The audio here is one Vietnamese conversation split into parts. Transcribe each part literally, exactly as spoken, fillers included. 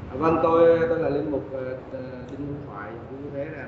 À, vâng, tôi tôi là linh mục uh, Đinh Hữu Thoại, Phú Thế Ra.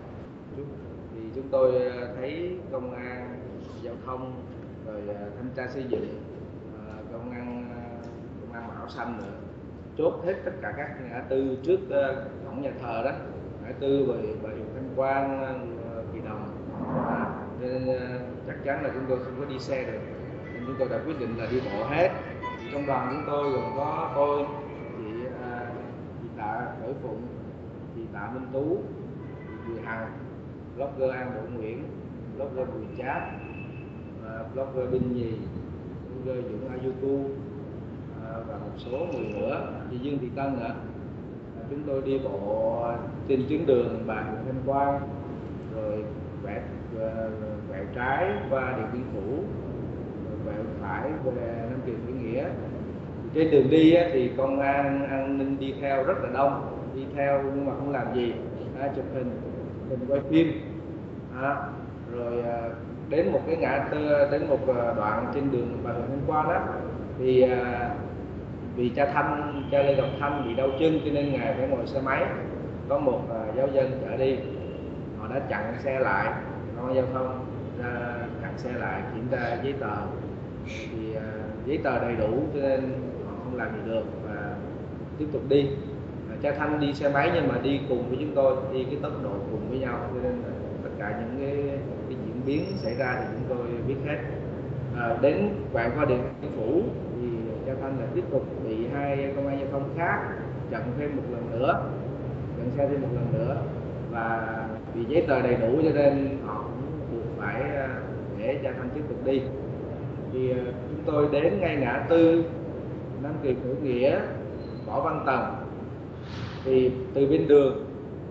Thì chúng tôi thấy công an giao thông, rồi uh, thanh tra xây dựng, uh, công an uh, công an mặc áo xanh nữa, chốt hết tất cả các ngã tư trước uh, cổng nhà thờ đó, ngã tư về bờ hiệu Thanh Quang, uh, Kỳ Đồng. À, nên uh, chắc chắn là chúng tôi không có đi xe được, nên chúng tôi đã quyết định là đi bộ hết. Thì trong đoàn chúng tôi gồm có tôi, chị uh, chị Tạ Khởi Phụng, chị Tạ Minh Tú, chị Bùi Hằng, blogger An Đỗ Nguyễn, blogger Bùi Chát, uh, blogger Đinh Nhì, blogger Dũng Ayuku, uh, và một số người nữa, chị Dương Thị Tân nữa. Uh, chúng tôi đi bộ trên tuyến đường Bà Hiệu Thanh Quang, rồi quẹo quẹo trái qua Điện Biên Phủ, rồi quẹo phải về Nam Kỳ Khởi Nghĩa. Trên đường đi thì công an an ninh đi theo rất là đông, đi theo nhưng mà không làm gì, à, chụp hình, hình quay phim. À, rồi đến một cái ngã tư, đến một đoạn trên đường Bà Hiệu Thanh Quang đó, thì vì cha Thanh, cha Lê Ngọc Thanh bị đau chân cho nên ngài phải ngồi xe máy. Có một giáo dân chở đi, họ đã chặn xe lại, công an giao thông ra chặn xe lại kiểm tra giấy tờ, thì uh, giấy tờ đầy đủ cho nên họ không làm gì được và tiếp tục đi. Uh, cha Thanh đi xe máy nhưng mà đi cùng với chúng tôi, đi cái tốc độ cùng với nhau, cho nên uh, tất cả những cái, cái diễn biến xảy ra thì chúng tôi biết hết. Uh, đến quẹo qua Điện Biên Phủ thì cha Thanh là tiếp tục bị hai công an giao thông khác chặn thêm một lần nữa, chặn xe thêm một lần nữa, và vì giấy tờ đầy đủ cho nên họ cũng buộc phải để cha Thanh tiếp tục đi. Thì chúng tôi đến ngay ngã tư Nam Kỳ Khởi Nghĩa, Võ Văn Tần, thì từ bên đường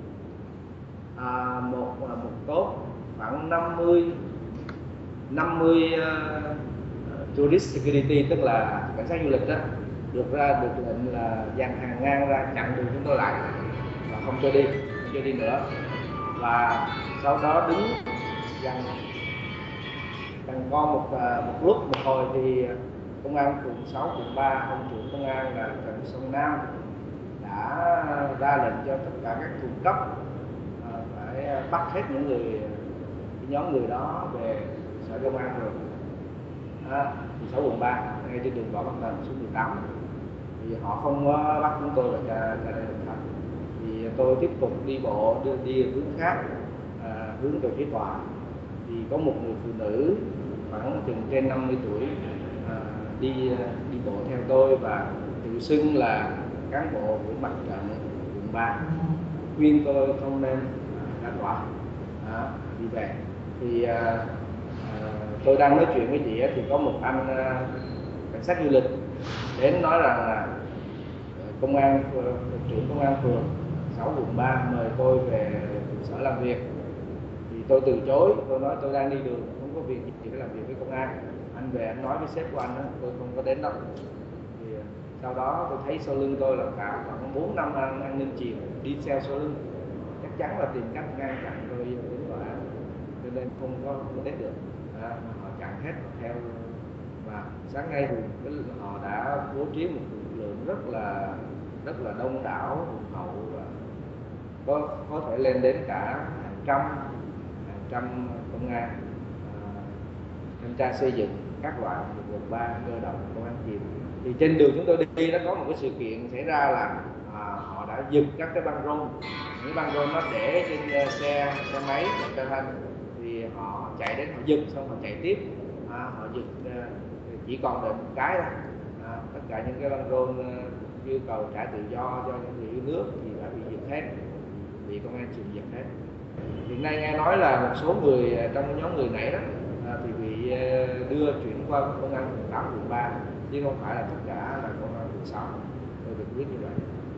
à, một một tốt khoảng năm mươi năm mươi uh, tourist security, tức là cảnh sát du lịch đó, được ra được lệnh là dàn hàng ngang ra chặn đường chúng tôi lại và không cho đi, không cho đi nữa. Và sau đó đứng dàn Cần co một một lúc một hồi thì công an phường sáu, quận ba, ông trưởng công an là Trần Xuân Nam đã ra lệnh cho tất cả các thuộc cấp phải bắt hết những người, cái nhóm người đó về sở công an rồi. À, sáu quận ba ngay trên đường Võ Văn Tần số mười tám, thì họ không bắt chúng tôi là ra ra đây được. Thì tôi tiếp tục đi bộ đưa đi hướng khác, à, hướng về phía tòa. Thì có một người phụ nữ khoảng chừng trên năm mươi tuổi à, đi đi bộ theo tôi và tự xưng là cán bộ của mặt trận quận ba, khuyên tôi không nên ra tòa, à, đi về. Thì à, à, tôi đang nói chuyện với chị thì có một anh à, cảnh sát du lịch đến nói rằng là công an trưởng công an phường sáu quận ba mời tôi về trụ sở làm việc. Thì tôi từ chối, tôi nói tôi đang đi đường, không có việc gì phải làm việc với công an, anh về anh nói với sếp của anh đó, tôi không có đến đâu. Thì sau đó tôi thấy sau lưng tôi là cả khoảng bốn năm an, an ninh chìm đi theo sau lưng, chắc chắn là tìm cách ngăn chặn tôi đến tòa án, cho nên không có, không có đến được. À, họ chặn hết theo. Và sáng nay thì họ đã bố trí một lực lượng rất là rất là đông đảo, hùng hậu, và có có thể lên đến cả hàng trăm hàng trăm công an, thanh tra xây dựng các loại, gồm ba, cơ động, công an chìm. Thì trên đường chúng tôi đi nó có một cái sự kiện xảy ra là à, họ đã giật các cái băng rôn, những băng rôn nó để trên uh, xe xe máy của cha Thanh, thì họ chạy đến họ giật xong họ chạy tiếp, à, họ giật uh, chỉ còn đợi một cái thôi. À, tất cả những cái băng rôn uh, yêu cầu trả tự do cho những người yêu nước thì đã bị giật hết, bị công an chìm giật hết. Hiện nay nghe nói là một số người trong nhóm người này đó à, thì bị đưa chuyển qua công an phường tám, quận ba, chứ không phải là tất cả là công an phường sáu. Tôi được biết như vậy.